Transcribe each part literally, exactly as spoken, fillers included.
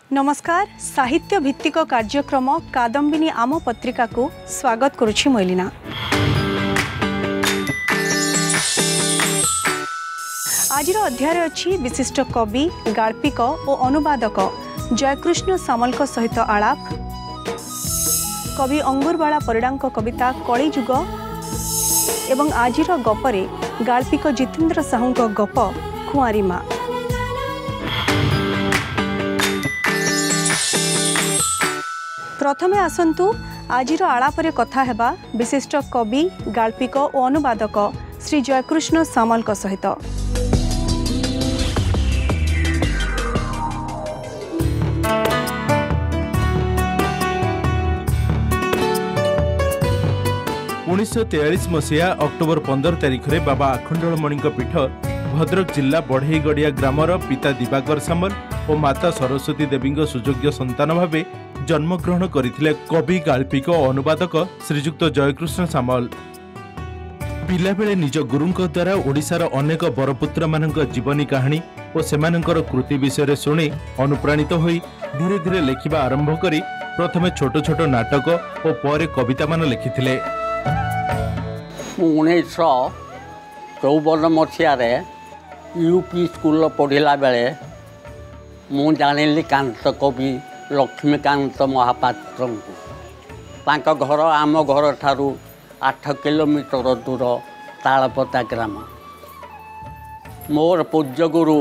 नमस्कार साहित्य भित्तिक कार्यक्रम कादम्बिनी आम पत्रिका को स्वागत करुछि मैलिना। आज अध्याय अच्छी विशिष्ट कवि गाल्पिक और अनुवादक जयकृष्ण सामल सहित आलाप, कवि अंगुरबाला परिडा कविता कलिजुग एवं आजिर गपरे गाल्पिक जितेन्द्र साहू गप कुआरी माँ। प्रथमे आसंतु आजिर आलापरे कथा हेबा विशिष्ट कवि गाल्पिक और अनुवादक श्री जयकृष्ण सामल सहित। उन्नीस तेयालीस मसीहा अक्टोबर पंदर तारिख में बाबा आखंडलमणि पीठ भद्रक जिला बढ़ईगड़िया ग्रामर पिता दिवाकर सामल और माता सरस्वती देवी सुयोग्य संतान भावे जन्मग्रहण करथिले कवि गाल्पिक और अनुवादक श्रीजुक्त जयकृष्ण सामल। पिलाबेले निज गुरुंक द्वारा ओडिशार अनेक बरपुत्र मानक जीवनी कहानी और सेमानंकर कृति विषय शुणी अनुप्राणित होई धीरे धीरे लेखिबा आरंभ करी प्रथमे छोट छोट नाटक और पर कविता मान लिखिथिले। उन्नीस चौवन मसीह यूपी स्कूल पढ़ला बेले मु जानिली कांत कवि लक्ष्मीकांत महापात्र को घर आम घर ठारू आठ किलोमीटर दूर तालपता ग्राम। मोर पूज्यगुरु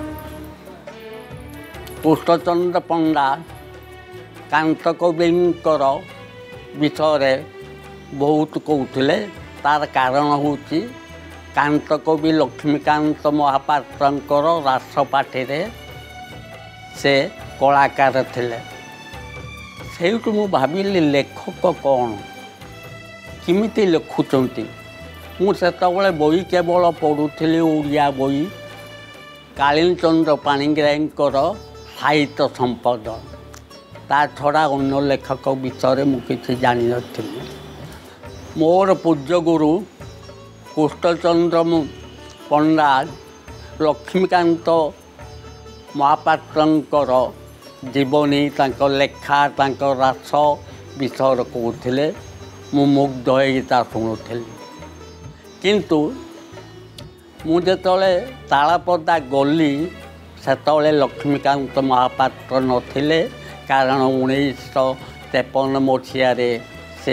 कृष्णचंद्र पंडा कांत कविंकर विषय बहुत कहते। तार कारण हूँ कांत कवि लक्ष्मीकांत महापात्र रासपाठी से कलाकार थिले। से मु भाविली लेखक कौन किमिति लिखुचंती। मु सेतबेले बही केवल पढ़ुली ओडिया बही कालीचंद्र पाणिग्राहींकर साहित्य संपद, ता छड़ा अन्य लेखक विषय मु किछि जानि नथिली। मोर पूज्यगुरु कृष्णचंद्र पंडा लक्ष्मीकांत महापात्रंकर जीवनी तांको लेखा तांको रास विषय कहते। मु मुग्ध होता शुणुली। किंतु मुझे तालपदा गली सेतबेले लक्ष्मीकांत महापात्र नथिले, कारण उन्नीस तेपन मसीह से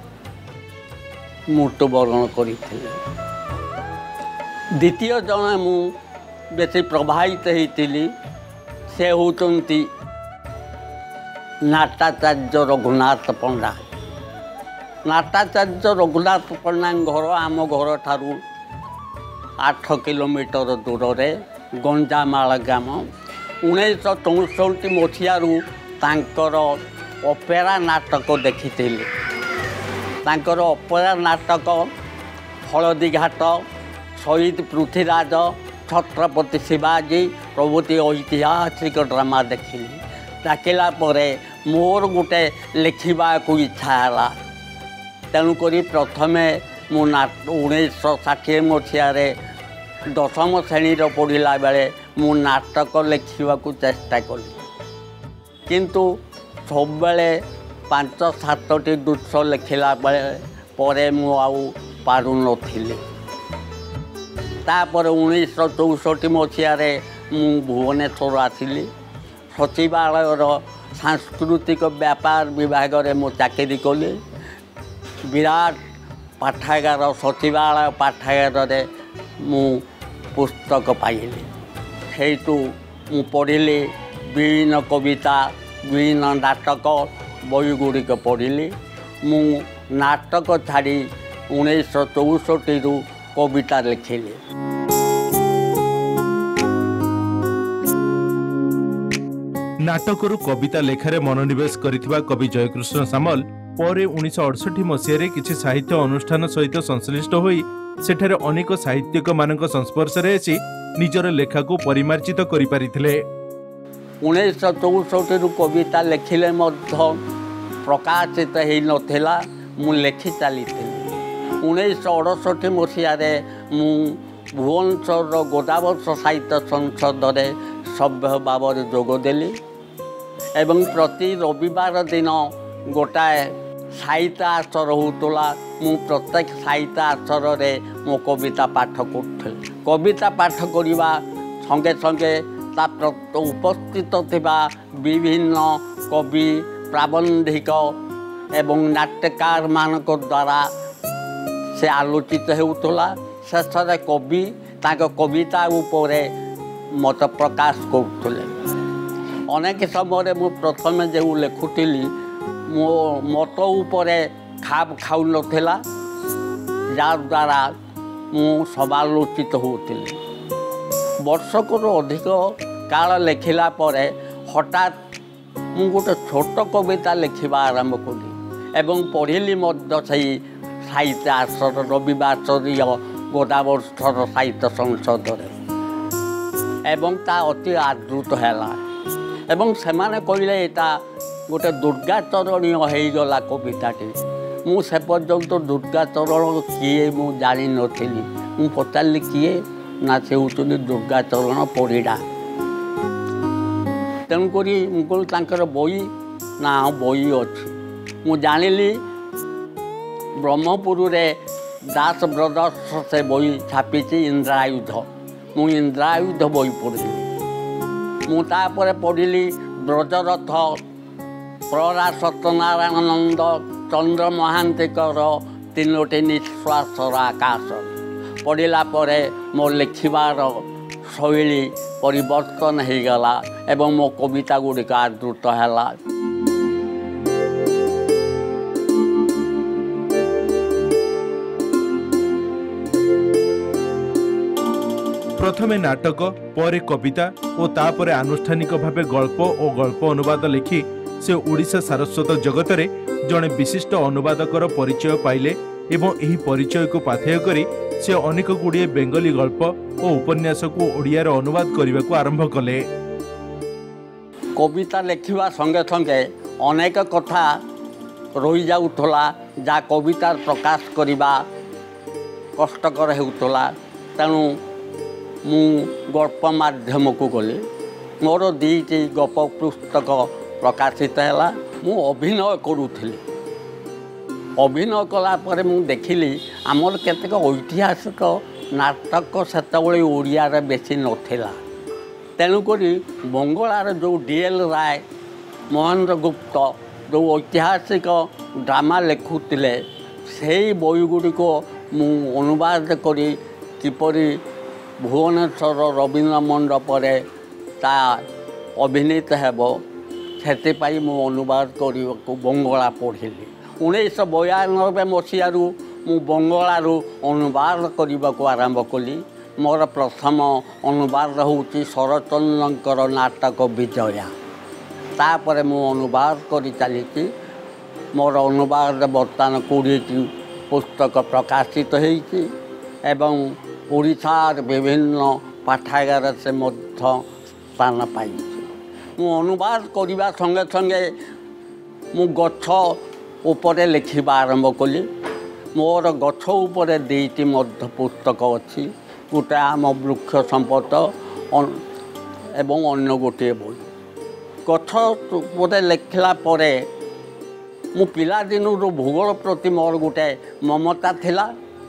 मृत्युवरण करते। द्वितीय जन मु बेसी प्रभावित होती से होती नाटाचार्य रघुनाथ पंडा। नाटाचार्य रघुनाथ पंडा घर आम घर ठारू आठ किलोमीटर दूर में गंजामाल ग्राम। उन्नीस चौसठ मसीहारू तांकर अपेरा नाटक देखी। तांकर अपेरा नाटक हलदी घाट, शहीद पृथ्वीराज, छत्रपति शिवाजी प्रभृति ऐतिहासिक ड्रामा देखिली। देखला मोर गोटे लिखा को इच्छा है। तेणुक प्रथमे मु उन्नीस षाठी मसीह दशम श्रेणी पढ़ला बेले मु नाटक लिखा चेष्टा कली, किंतु सब बेले पांच सातटी दुष लिखला बेले मु आउ पारु नथिली। तापर उन्नीस चौसठ मसीह मु भुवनेश्वर आसिली। सचिवालयर सांस्कृतिक व्यापार विभाग में मु चाकरी कली। विराट पाठागार सचिवालय पाठागार मु पुस्तक पाइली। हेतु मु पढ़िली विभिन्न कविता विभिन्न नाटक बही गुड़िक पढ़िली। मु नाटक छाड़ी उन्नीस चौसठ रु कविता लिखिली। नाटकरू कविता लेखारे मनोनिवेश करिथिबा कवि जयकृष्ण सामल परे उन्नीस अड़सठ मसीह किछि साहित्य अनुष्ठान सहित संश्लिष्ट होई सेठारे अनेक साहित्यिक मानक संस्पर्श रे आसी निजर लेखा को परिमार्जित करि पारिथिले। उन्नीस चौसठ रु कविता लिखिले मध्य प्रकाशित हेई नथिला, मु लेखि चली। उन्नीस अड़सठ मसीह मु भुवनेश्वर गोदावरी साहित्य संसद सभ्य भाव जोगदेली। एवं प्रति रविवार दिन गोटाए साहित्य आसर होतला मु प्रत्येक साहित्य आसर रे मो कविता पाठ करुଥିଲି। कविता पाठ करवा संगे संगे ता उपस्थित थिबा विभिन्न कवि प्राबंधिक एवं नाट्यकार मानक द्वारा से आलोचित होतला। शेष कवि ताक कविता उपरे मत प्रकाश करुले। अनेक समय मु प्रथम जो लिखुली मो मत उपरे खाप खाऊ नथिला द्वारा मु समालोचित होती। वर्षक अधिक काल लिखिला परे हठात मु गोटे छोट कविता लिखा आरंभ कली एवं पढ़िली सही साहित्य आसर रविवार गोदावर्षर साहित्य संसद एवं ता अति आदृत है एवं सेमाने कहले एटा गोटे दुर्गाचरणीय होगला कविताटी। मु से पर्यंत दुर्गाचरण किए मु जानी नथिली। मु पचारि किए ना से होचुनी दुर्गाचरण परिड़ा। तेणुक मुझे बई ना बई अच्छी मु जानिली ब्रह्मपुर रे दास ब्रदर्स से बई छापी इंद्रायुध। मु इंद्रायुध बई पढ़ी मुझे पढ़िली ब्रजरथ प्रहलाद सत्यनारायणानंद चंद्र महांतीकर तीनोटी निश्वासर आकाश पढ़ला परे मो लिखिबार शैली परिवर्तन हो गला एवं मो कविता गुड़िक आदृत है। प्रथमे नाटक परे कविता और तापरे आनुष्ठानिक भावे गल्प और गल्प अनुवाद लिखि से ओडिशा सारस्वत जगत रे जड़े विशिष्ट अनुवादकर परिचय पाइले एवं एही परिचय को पाथेय करी से अनेक गुड़िए बेंगली गल्प और उपन्यास को ओडिया रे अनुवाद करने को आरंभ कले। कविता लिखा संगे संगे अनेक कथा रही जाउथला जा कविता प्रकाश करने कष्टकर होउथला। तेणु मु गल्प माध्यम को गली मोर दीटी गप पुस्तक प्रकाशित है। मु अभिनय करुली अभिनय कला परे मु देखिली आमर केतेक ऐतिहासिक नाटक सेतबेले ओडिया रे बेसी नथिला। तेणुक बंगलार जो डीएल राय महेंद्र गुप्त जो ऐतिहासिक ड्रामा लिखुले से बई गुड़िक मु अनुवाद करी किपरि भुवनेश्वर रवीन्द्र मंडप ता अभिनीत हेब से मु अनुवाद करने को बंगला पढ़िली। उन्नीस बयानबे मसीह मु बंगलू अनुवाद करने को आरंभ कली। मोर प्रथम अनुवाद होची शरचंद्रंकर नाटक विजया। तापर मु अनुवाद कर चली मोर अनुवाद बर्तमान कोड़े पुस्तक प्रकाशित होती एवं ओडिशार विभिन्न पाठागार से मध्य स्थान पाई। मु अनुवाद करने संगे संगे मु गछ उपरे लिखा आरंभ कली। मोर गछ उपरे दुईटी मध्य पुस्तक अच्छी गोटे आम वृक्ष संपद एवं अन्य गोटे बही। गछ उपरे लिखला परे मु पिला दिनू भूगोल प्रति मोर गोटे ममता थिला।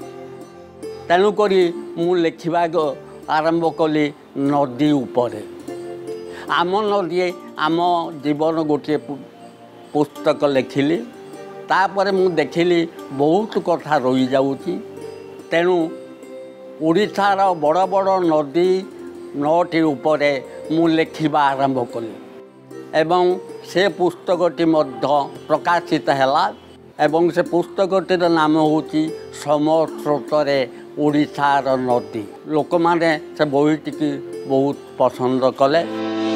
तेणुक मु लिखा आरंभ कली नदी उपरे। आम नदी आम जीवन गोटे पुस्तक लिखिली। तापर मु देखिली बहुत कथा रही जाऊँगी। तेणु ओडिशार बड़ बड़ नदी नौटी उपरे मु लिखा आरंभ कली एवं से पुस्तकटी मध्य प्रकाशित है एवं से पुस्तकटीर नाम होची समस्रोतरे ओडिशार नदी। लोक माने से बहीटी बहुत पसंद कले।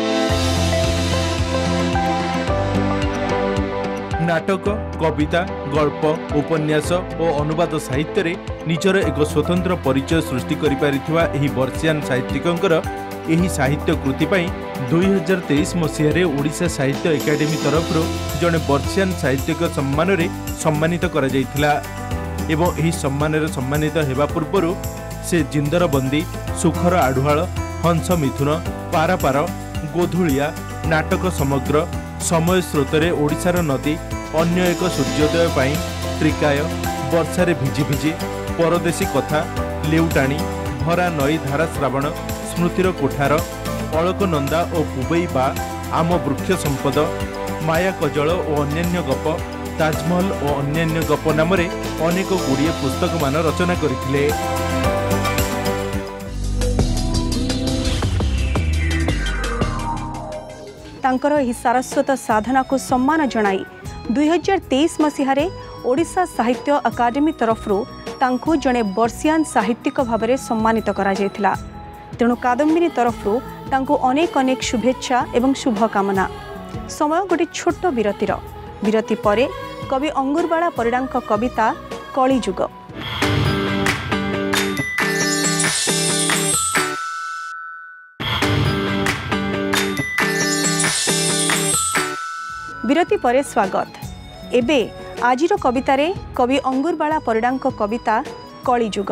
नाटक कविता गल्प उपन्यास और अनुवाद साहित्य रे निजर एक स्वतंत्र परिचय सृष्टि करिपारिथिबा एही वर्षियान साहित्यिकंकर एही साहित्य कृति पाई दुई हजार तेईस मसीह रे ओडिशा साहित्य एकाडेमी तरफ जड़े वर्षियान साहित्यिक सम्मान रे सम्मानित करा जायथिला एवं एही सम्मान रे सम्मानित हेबा पूर्व से जिंदर बंदी सुखर आढ़ुआल हंस मिथुन पारापार गोधुलिया नाटक समग्र समय स्रोतरे ओडिशार नदी अन्य एक सूर्योदय पाई त्रिकाय वर्षारे भिजी भिजी परदेशी कथा लेउटाणी भरा नई धारा श्रावण स्मृतिर कोठार अलकनंदा और पुबई बा आम वृक्ष संपद माया कजल और अन्यान्य गप ताजमहल और अन्यान्य गप नाम अनेक गुड़िए पुस्तक मान रचना करथिले। तांकर एही सारस्वत साधना को सम्मान जणाई दुई हजार तेईस मसीहारे ओडिशा साहित्य अकादेमी तरफरु तांकु जणे वर्षियान साहित्यिक भाव में सम्मानित करा जायथिला। तेणु कादम्बिनी तरफरु तांकु अनेक अनेक शुभेच्छा एवं शुभकामना। समय गोटे छोट विरतिर विरति परे कवि अंगुरबाला परिडांक कविता कलिजुग। विरति परे स्वागत। एबे आजिर कवितारे कवि अंगुरबाला परिडांक कविता कलिजुग।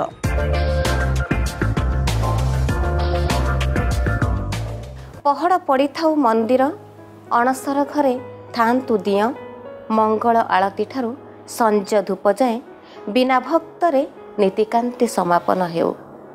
पहड़ पड़ी थाउ मंदिर अणसर घरे थांतु दिय मंगल आलती ठारू संज धूप जाए बिना भक्तरे नीतिकांति समापन हेउ।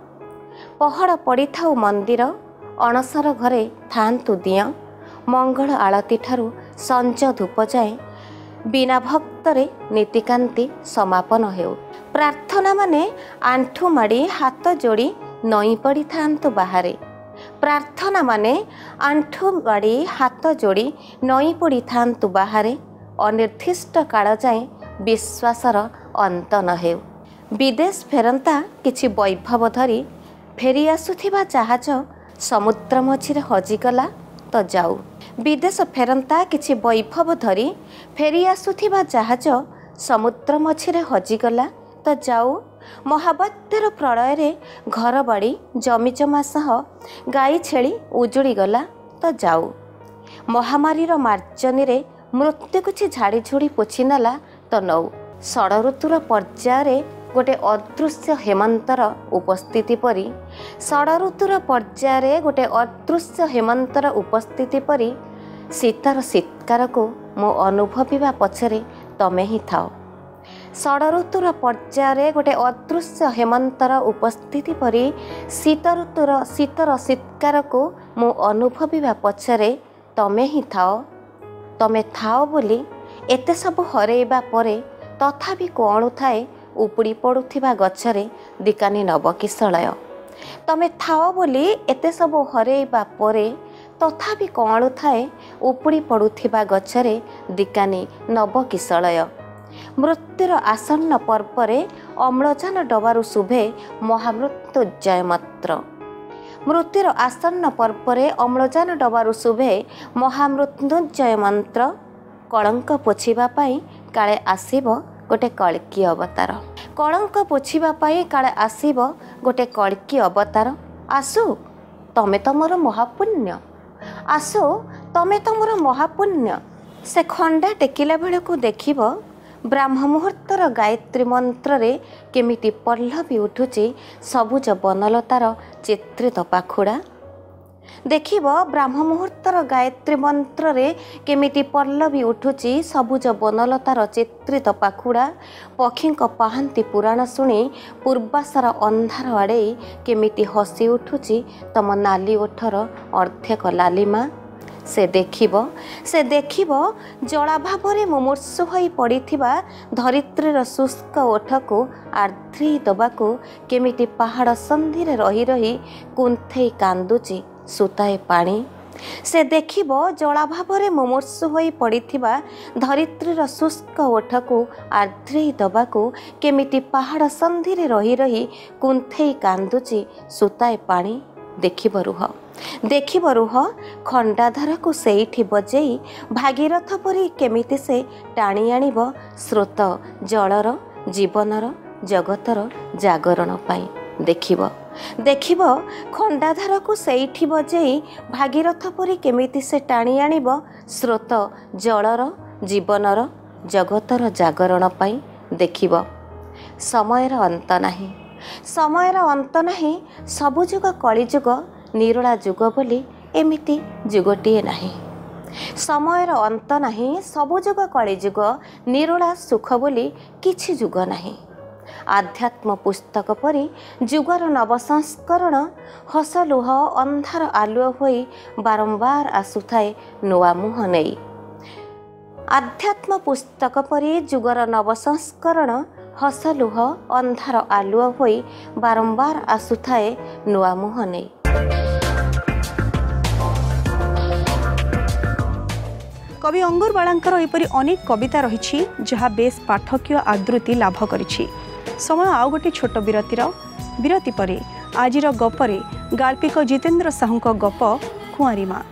पहड़ पड़ी थाउ मंदिर अणसर घरे थांतु दिय मंगल आलती ठारू संज धूप जाए बिना भक्तरे नीतिकांति समापन हेउ। प्रार्थना माने आंठू माड़ी हाथ जोड़ी नई पड़ी थांतु बाहरे। प्रार्थना माने आंठू माड़ी हाथ जोड़ी नई पड़ी थांतु बाहरे अनिर्दिष्ट काल जाए विश्वासर अंत न हेउ। विदेश फेरंता किछि वैभव धरी फेरी आसुथिबा जहाज समुद्र मझिरे हजिगला तो जाऊ। विदेश फेरंता किछि वैभव धरी फेरी आसुथिबा जहाज समुद्र मझिरे हजिगला तो जाऊ। महाबात्यार प्रलय रे घर बाड़ी जमीजमा सह गाई छेली उजुड़ी गला तो जाऊ। महामारीर मार्जनी रे मृत्यु किछि झाड़ी झुड़ी पोछि नेला तो नौ। षड़ ऋतुर पर्याय गोटे अदृश्य हेमंतर उपस्थिति परी षड़ ऋतुर पर्याय गोटे अदृश्य हेमंतर उपस्थिति परी शीतर शीतकार को मो अनुभविबा पछरे तमे ही थाओ। षड़ ऋतुर पर्याय गोटे अदृश्य हेमंतर उपस्थिति परी शीत ऋतुर शीतर शीतकार को मो अनुभविबा पछरे तमे ही थाओ। तमे थाओ बोली एते सब हरेबा परे तथापि कौन थाए उपुड़ी पड़ुथिबा गछरे दिकानी नवकिशलय। तमे थाओ बोली एते सब हरेबा परे तथापि कौन थाए उपुड़ी पड़ुथिबा गछरे दिकानी नवकिशलय। मृत्युर आसन्न पर्वरे अम्लजान डबारु शुभे महामृत्युजय मात्र। मृत्युर आसन्न पर्वरे अम्लजान डबारु शुभे महामृत्युंजय मंत्र। कलंक पोछिबा पाई काले आसीब गोटे कल्की अवतार। कलंक पोछिबा पाई काले आसीब गोटे कल्की अवतार। आसु तमे तमर महापुण्य आसु तमे तमर महापुण्य। से खंडा टेकिला बेलू देखिब ब्राह्म मुहूर्तर गायत्री मंत्र रे केमिति पल्लवी उठुची सबुज बनलतार चित्रित पाखुड़ा। देखिब ब्राह्म मुहूर्तर गायत्री मंत्र रे केमिति पल्लवी उठुची सबुज बनलतार चित्रित पाखुड़ा। पक्षी पाहांती पुराण शुणी पूर्वाशर अंधार आड़े केमिति हसी उठुची तम नाली ओठर अर्धेक लालिमा। से देखिब से देखिब जलाभावरे मुमूर्षु होई पड़िथिबा धरित्रीर शुष्क ओठको आर्द्री दबाको केमिति पहाड़ संधिरे रही रही कुंथई कांदुची सुताए पानी। से देखिब जलाभावरे मुमूर्षु होई पड़िथिबा धरित्रीर शुष्क ओठको आर्द्री दबाको केमिति पहाड़ संधिरे रही रही कुंथई कांदुची सुताए पानी। देखिब रुह देखिब रुह खंडाधार को सेठी बजेई भागीरथ परी केमिति से टाणी आनिब स्रोत जलर जीवनर जगतर जागरण पाई। देखिब देखिब खंडाधार को सेठी बजेई भागीरथ परी केमिति से टाणी आनिब स्रोत जलर जीवनर जगतर जागरण पाई। देखिब समयर अंत नाही समयर अंत नाही सबु जुग कलिजुग निरोला जुग बोली एमिति जुगटिए नाही। ସମୟର ଅନ୍ତ ନାହିଁ, ସବୁ ଯୁଗ କଳି ଯୁଗ, ନିରୋଳା ସୁଖ ବୋଲି କିଛି ଯୁଗ ନାହିଁ। ଆଧ୍ୟାତ୍ମ ପୁସ୍ତକ ପରି ଯୁଗର ନବସଂସ୍କରଣ, ହସ ଲୁହ ଅନ୍ଧାର ଆଲୁଅ ହୋଇ ବାରମ୍ବାର ଆସୁଥାଏ ନୂଆ ମୁହଁ ନେଇ। ଆଧ୍ୟାତ୍ମ ପୁସ୍ତକ ପରି ଯୁଗର ନବସଂସ୍କରଣ, ହସ ଲୁହ ଅନ୍ଧାର ଆଲୁଅ ହୋଇ ବାରମ୍ବାର ଆସୁଥାଏ ନୂଆ ମୁହଁ ନେଇ। कवि अंगुर बाळांकर एपरी अनेक कविता रही जहाँ बेस पाठकीय आदृति लाभ करिछि। समय आउ गोटे छोट विरतिर विरति परे आजिर गपरे गाल्पिक जितेन्द्र साहूक गप कुआरी माँ।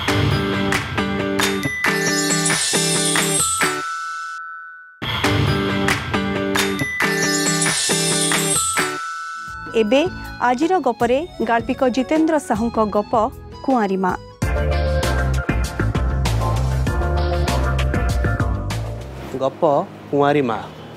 एबे आजिर गपरे गाल्पिक जितेन्द्र साहूक गप कुआरी माँ। गप कुआरी माँ।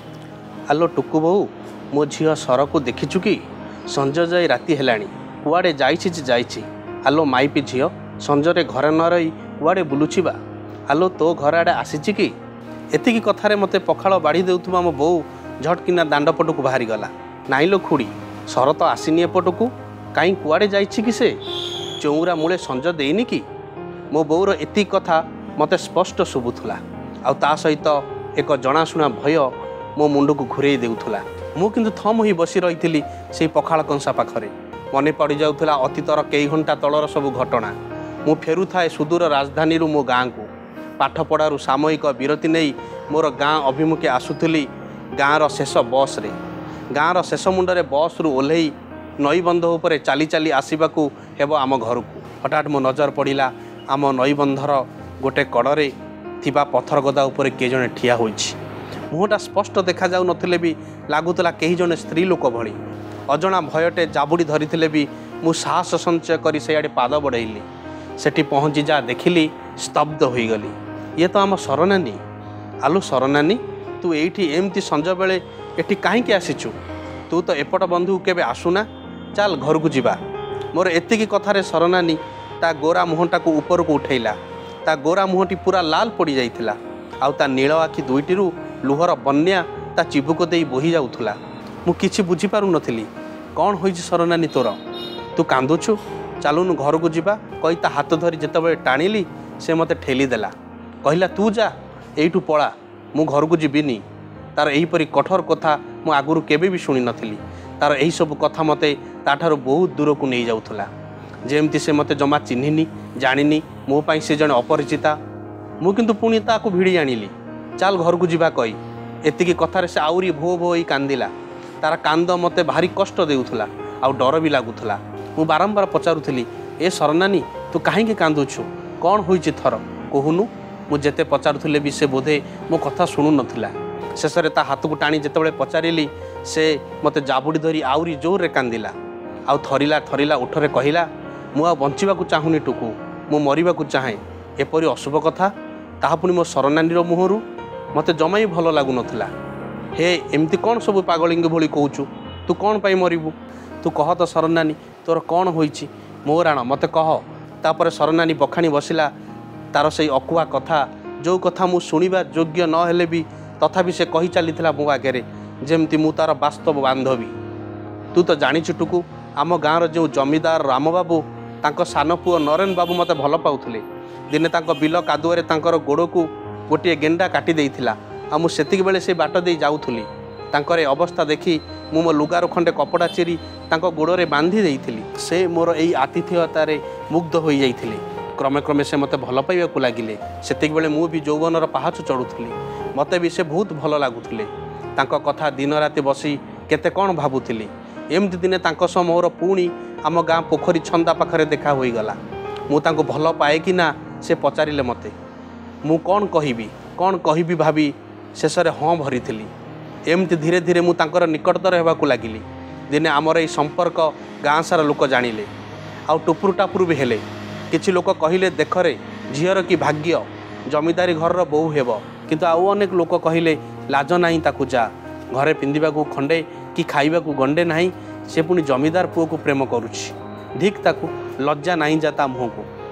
आलो टुकु बहु, मो झील सर को देखिचु कि? संज जाई राति हेलाणी, कुआड़े जाइछि जे जाइछि। आलो माइपी झील, संजरे घरे न रही कुआड़े बुलुछि बा? आलो तो घर आड़े आसीछि कि? एतिकी कथारे मते पखाळ बाढ़ी देउथुबा मो बोउ झटकिना दांड पटकू बाहरी गला। नाई लो खुड़ी, सर तो आसीनी एपटकू, काई कुआड़े जाइछि कि से? चौरा मूले संज देइनि कि? मो बोउर एति कथा मते स्पष्ट शुभुथुला। आ ता सहित एक जनाशुना भय मो मुंड को घुरे देउथुला। मु किंतु थम ही बसी रही से पखाळ कंसा पाखरे। मने पड़ जाउथुला अतीतर कई घंटा तलर सबु घटना। मु फेरु थाए सुदूर राजधानी मो गाँ को पाठ पढ़ारू सामयिक विरति नहीं मोर गाँ अभिमुखे आसुथुली। गाँर शेष बस रे गाँर शेष मुंडरे बस रु ओल्हई नईबंध उपरे चाली चाली आसवाकू हेब आम घर को। हठात मो नजर पड़ा आम नईबंधर गोटे कड़े थिबा पत्थर गदा उपरे किए जने ठिया होइछि। मुहटा स्पष्ट देखा जाउ नथिले भी लागुतला कई जने स्त्री लोक भली। अजणा भयटे जाबुड़ी धरिथिले भी मु साहस संचय करी सेआडे पाद बढ़ेइली। सेठी पहुँची जा देखिली स्तब्ध होई गली। ये तो आम सरनानी। आलू सरनानी, तू एठी एमती संज बेले एठी काहींकी आसीचु? तू तो एपट बंधु केबे आसुना, चल घर को जिबा। मोर एतिकी कथारे सरनानी ता गोरा मुहटा को ऊपर को उठेला। ता गोरा मुहटी पूरा लाल पड़ जाइथिला। आउ ता नील आखि दुईटिरू लुहर बन्या ता चिबुक देई बोही जाउथुला। मु किछि बुझी पारु नथिली। कौन होइछि सरनानी तोर? तू कांदुछु? चालुनु घर को जिबा कही ता हाथ धरी जेतबे टाणिली से मते ठेली देला। कहिला तू जा एइठू पळा, मु घर को जिबिनी। तार एहीपरि कठोर कथा मु आगुरु केबे भी शुणी नथिली। तार एही सब कथा मते ताठारु बहुत दूर को नहीं जाउथुला। जेमती से मते जमा चिन्हिनी जानिनी, मो पाई से जने अपरिचिता। मु किंतु पुणी ताकू भिड़ी आनिली। चाल घर को जिबा कही एतिकी कथारे से आउरी भो भो होई कांदिला। तार कांद मते भारी कष्ट देउथुला आउ डर भी लागुथुला। मु बारंबार पचारुथली, ए सरनानी तू काहींके कांदुछु? कौन होइछि थर कहूनु? मु जेते पचारुथले भी से बोधे मो कथा शुणु नथिला। शेषरे ता हाथ को टाणी जेतेबेले पचारिली से मते जाबुड़ी धरी आउरी जोर रे कांदिला। आउ थरिला थरिला उठरे कहिला, मु आ बंचिबाकू चाहुनी टुकु, मु मरिबाकू चाहे। एपरि अशुभ कथा ताहा पुणी मो सरनानीर मुहरु मते जमाई भल लागु नथिला। हे एमती कौन सब पागलिंग भली कहूचु? तू कौन पाई मरिबू? तू कह तो सरनानी तोर कौन होइछि? मो राण मते कह। तापर सरनानी बखाणी बसिला तार से अकुआ कथा, जो कथा मु शुणिबा योग्य न हेले भी तथापि से कही चलीथिला मो आगे जेमती मु तार वास्तव बांधवी। तू तो जानिछु टुकु, आम गाँर जो जमीदार राम बाबू तांको सान पुओ नरेन बाबू मते भल पाउथिले। दिने तांको बिल कादुआरे तांकर गोड़ को गोटे गेंडा काटी देइथिला। आ मु सेतिक बेले से बाट दे जाउथुली। तांकर अवस्था देखी मु मो लुगार खंडे कपड़ा चिरी तांको गोड़रे बांधी देइथिली। से मोर एई आतिथ्यतारे मुग्ध होई जाइथिले। क्रमे क्रमे से मते भल पाइबाकू लागिले। सेतिक बेले मु भी यौवनर पहाच चढ़ुथुली। मते भी से बहुत भल लागुथुले। तांको कथा दिन राति बसी केते कौन भाबुथिली। एमती दिने तांको सह मोर पुणी आम गाँ पोखरी छंदा पाखरे देखा होई गला। मु तांको भल पाए कि ना से पचारिले मते। मु कौन कहिबी कौन कहिबी भाबी शेषरे हाँ भरीथिली। एमती धीरे धीरे मु तांकर निकटतर हेबाकू लागिली। दिने आमर एई संपर्क गाँ सारा लोक जानिले। आउ टुपुर टापुर भी हेले। किछि लोक कहिले देखरे झीर की भाग्य जमीदारी घरर बोहू हेब। किंतु आउ अनेक लोक कहिले लाज नाही ताकू जा, घरे पिंधिबाकू खंडे कि खाइबाकू गंडे नाही, से पुणी जमीदार पुओ को प्रेम करुछि। धिक ताकू लज्जा नाही जा ता मुह को।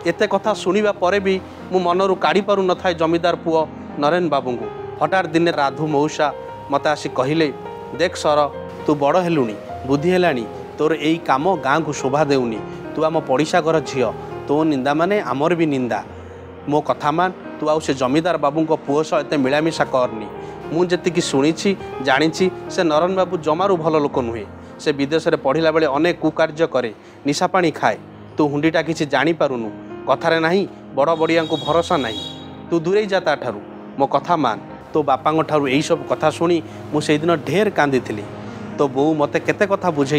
एते कथा शुणा पर भी मु मनरू काढ़ी पारू न थाए जमीदार पुओ नरेन बाबू को। हठात दिने राधु मौसा मत आसी कहले, देख सर तू बड़ हेलुणी बुद्धि हेलानी, तोर यही काम गाँ को शोभा देउनी, तू आम पड़िशा घर झील, तो निंदा माने आमर भी निंदा, मो कथा मान, तू आउ से जमीदार बाबू को पुओ सह एते मिलामिशा करनी। मु जेतिकी शुणी जानी से नरेन बाबू जमारू भल लोक नुहे, से विदेश में पढ़ला बेले अनेक कुकार्य करे, निशा पानी खाए, तू हुंडीटा किसी जानीपारुनु, कथारे नहीं बड़ बड़िया को भरोसा नहीं, तू दूरे जा ताठारू, मो कथा मान। तो बापा ठारू यही सब कथा शुणी मुझे दिन ढेर कांदी थी। तो बो मते केते कथा बुझे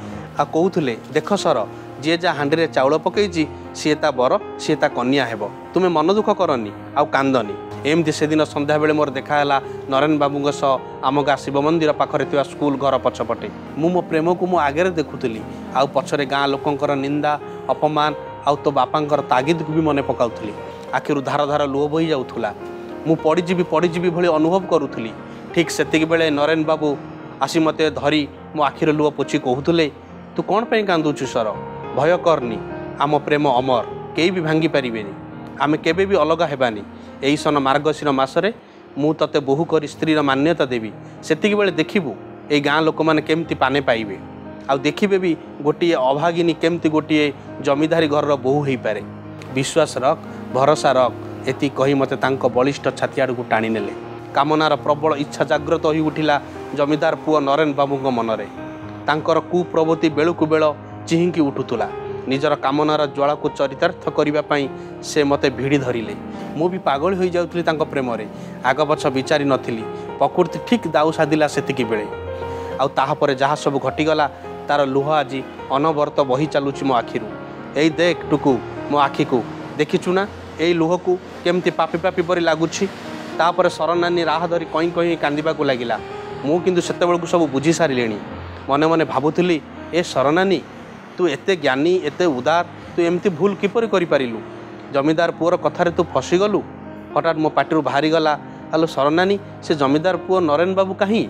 आ कहते देख सर जी जा हाँडी में चाउल पकई सी ता बर सी ता कन्या हेब, तुम्हें मन दुख करनी आउ कांदनी। एमती से दिन संध्या बेले मोर देखाला नरेन बाबू सह आम गाँ शिव मंदिर पाखे स्कूल घर पछपटे। मु मो प्रेम को मु आगे देखुली, आउ पछरे गाँ लोकंकर निंदा अपमान आउ तो बापांकर तागिद को भी मने पकाउथली। आखिर धार धार लुह बही जाउथुला, मु पड़ीजी पड़ीजी भली अनुभव करुथली। ठीक सेतिक बेले नरेन बाबू आसी मते धरी मो आखिर लुह पोछि कहूले, तू कौन पे कांदुछु सर, भय करनी, आम प्रेम अमर, केई भी भांगी पारिबेनी, आमे केबे भी अलग हेबानी। एई सन मार्गशीर मासरे मु तते बहु करी स्त्री मान्यता देवी, सेतिक बेले देखिबु ए गाँ लोक माने केमती पाने पाइबे, आउ देखिबे भी गोटिए अभागिनी केमती गोटिए जमीदारी घर बोहू हो पारे। विश्वास रख, भरोसा रख, एति कही मते तांको बलिष्ठ छाती आड़ को टाणी नेले। कामनार प्रबल इच्छा जाग्रत हो उठिला जमीदार पुओ नरेन बाबू मनरे। तांकर कुप्रवृत्ति बेलू बेल चिहिंकी उठुला। निजर कामनार ज्वाला को चरितार्थ करने से मते भिड़ी धरिले। मु भी पागल हो जाउथली तांको प्रेम रे, आग पछ विचारी नथिली। प्रकृति ठीक दाऊ साधिला सेतिकी बेले, आउ ताहा परे जहा सब घटीगला तार लुह आज अनबरत बही चलुची मो आखिरू। एई देख टुकु मो आखि को देखिचु ना, एई लुह को केमती पापी पापी परि लागुची। तापर सरनानी राह धरी कहीं कहीं कांदिबा को लागिला। मु किंतु सेते बेलकु सब बुझी सारिलेनी। मने मने भाबुथली, ए सरनानी तू एते ज्ञानी एते उदार, तू एमती भूल किपरि करि पारिलु? जमीदार पुओर कथारे तू फसीगलु। हठात मो पाटिरू बाहरी गला, हेलो सरनानी से जमीदार पुओ नरेन बाबू कहीं?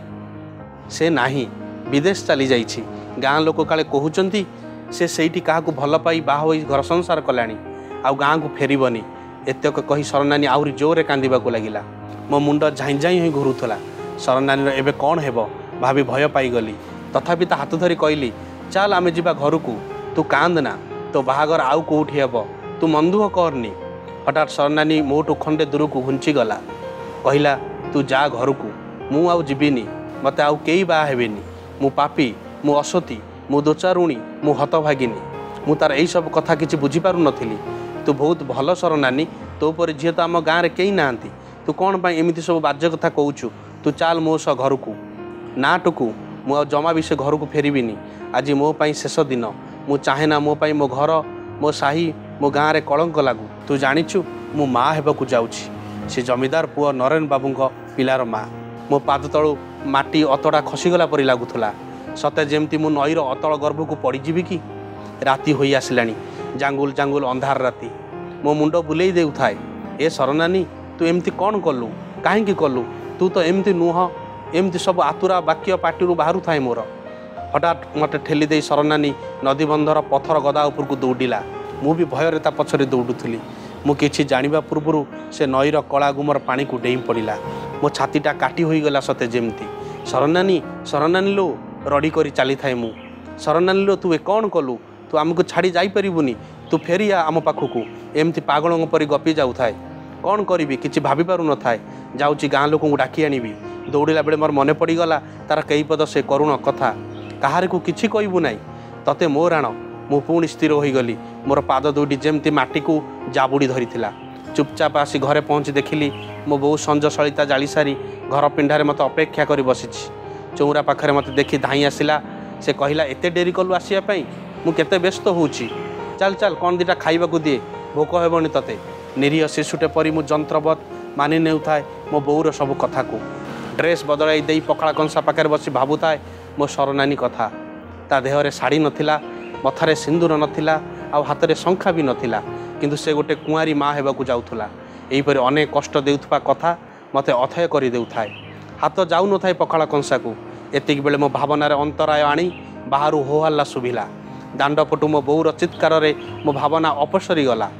से नाही, विदेश चली जाइछि। गाँ लोक काले कहउचंती से सेठी काहाकू भल पाई बाहा होई घर संसार कलानी, आउ गाँ को फेरिबनी। एतक कही सरनानी आउरी जोरे कांदिबाकू लागिला। मो मुंड झाई झाई होई घुरुथला। सरनानी एबे कौन हेबो भाभी भय पाईगली। तथापि ता हाथ धरी कहली, चल आमे जिबा घर को, तू कांदना, तो बाहागर आउ कोठी हेबो, तू मन दुख करनी। हठात सरनानी मोटू खंडे दूर को घुंची गला, कहला तू जा घर को, मु आउ जीविनी, मते आउ केई बा हेबेनी। मु पापी, मु असती, मु दोचारुणी, मु हतभागिनी। मु तार एई सब कथा किछि बुझी पारु नथिली। तू बहुत भल सरनानी, तो पर झील तो आम गाँव में कई ना, तू कौन पाई एमती सब बाज्य कथा कहूचु? तू चाल मो सह घर को। ना टुकु, मु जमा भी से घर को फेरबिनी। आज मो पाई शेष दिन, मु चाहे ना मो पाई मो घर, मो साही, मो गाँव में कलंक लागू। तू जानिचु मु माँ हेबाकू जाउछि, से जमीदार पुओ नरेन बाबूंको पिलार माँ। मो पाद तलू माटी अतड़ा खसीगला परि लागुथला, सते जेमती मु नईर अतल गर्भ को पड़ीजी कि। राति होई आसिलानी, जांगुल जांगुल अंधार राति। मो मुंड बुलेई देउथाए, ए सरनानी तू एमती कौन कलु, कहीं कलु? तू तो एमती नुह, एमती सब आतुरा वाक्य पार्टी बाहर थाए मोर। हठात मते ठेली दे सरनानी नदी बंधर पथर गदा उपर को दौड़िला। मु भी भय ता पछरे दौड़ुथली। मु किछि जानिबा पूर्वरु से नईर कला गुमर पानी को डेई पड़िला। मो छातीटा काटी होई गला सते जेमती। सरनानी सरनानी लो रड़ी करी चली थाए मु। सरनानी लो तू ए कौन कलु? तू आमको छाड़ी जाई परिबुनी, तू फेरिया आम पाखकू। एमती पागलों परी गपी जाऊ थाए। कौन करी किछि भाभी पारु न थाए। जाउची गाँ लोक को डाकी आनिबी। दौड़िला बेले मोर मने पड़ीगला तार कई पद से करुण कथा। कहार को किछि कहबू नाई, तते मो राण। मु पुणी स्थिर होईगली। मोर पाद दुईटी जेमती माटी को जाबुड़ी धरिथिला। चुपचाप आसी घरे पहुँची देखिली मो बो संज सलिता जाली सारी घर पिंडारे मते अपेक्षा करी बसिछि। चौरा पाखरे मते देखी धाई आसिला। से कहला, एते डेरी कलु आसिया पई? मु केते व्यस्त होउछि। चल चल कौन दिटा खाइबाकू दिए, भोक हेबनी तते। निरीह शिशुटे परी मु जंत्रवत मानि नेउथाए मो बोउर सब कथा को। ड्रेस बदलाई देई पखाड़ा कंसा पाखे बसी भाबुथाए मो सरनानी कथा। ता देहरे शाड़ी नथिला, मथारे सिंदूर नथिला, आउ हातरे शंखा भी नथिला, किंतु से गोटे कुआरी माँ हेबाकू जाउथुला। एहीपरि अनेक कष्ट देउथबा कथा मते अथय करि देउथाए। हाथ जाउ नथाए पखाड़ा कंसा को। एतिक बेले मो भावनार अंतराय आनी बाहरु हो हल्ला शुभिला। दांडपटु मो बोउर चित्कार मो भावना अपसरी गला।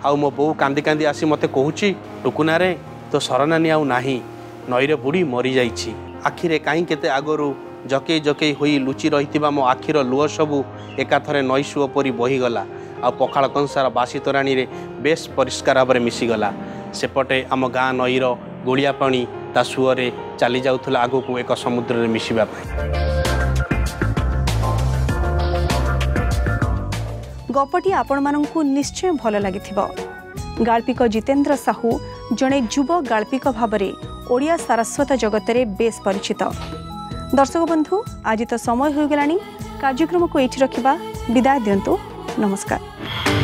आउ मो बो कांदी कांदी आसी मते कहूची टुकुना रे तो सरनानी आउ नाही नईरे बुड़ी मरी जाइछि आखिरे काई केते आगरु जके जके होई लुचि रहितिबा मो आखिर लुह सबु एकाथरे नई सुओ परी बहीगला आ पखाड़ कंसार बासी तोराणी रे बेस परिष्कार भाव मिसीगला सेपटे आम गाँ नईर गोलिया पानी ता सुअरे चली जाउथला आगु एक समुद्र रे मिसिबा पाई। गपटी आपण मानंकु निश्चय भल लागिथिबो। गाल्पिक जितेन्द्र साहू जड़े युव गाल्पिक भावरे ओडिया सारस्वत जगतरे बेस परिचित। दर्शक बंधु आज तो समय हो गलानी कार्यक्रम को एठी रखिबा विदाय दियंतु नमस्कार।